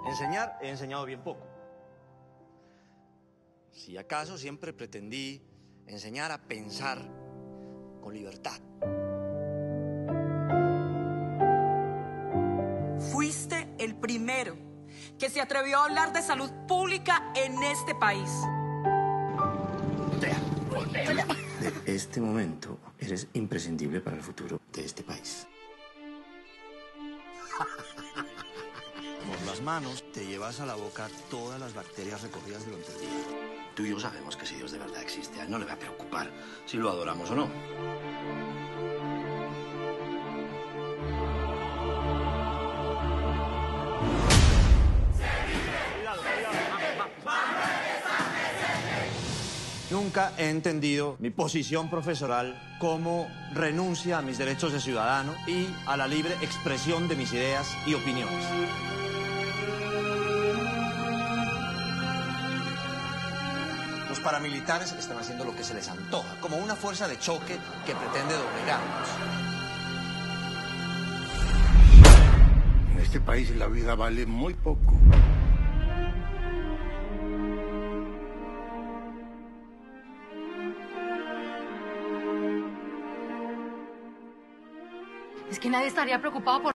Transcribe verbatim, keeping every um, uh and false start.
Enseñar, he enseñado bien poco. Si acaso siempre pretendí enseñar a pensar con libertad. Fuiste el primero que se atrevió a hablar de salud pública en este país. De este momento, eres imprescindible para el futuro de este país. Por las manos te llevas a la boca todas las bacterias recogidas durante el día. Tú y yo sabemos que si Dios de verdad existe, a él no le va a preocupar si lo adoramos o no. Nunca he entendido mi posición profesoral como renuncia a mis derechos de ciudadano y a la libre expresión de mis ideas y opiniones. Los paramilitares están haciendo lo que se les antoja, como una fuerza de choque que pretende doblegarnos. En este país la vida vale muy poco. Es que nadie estaría preocupado por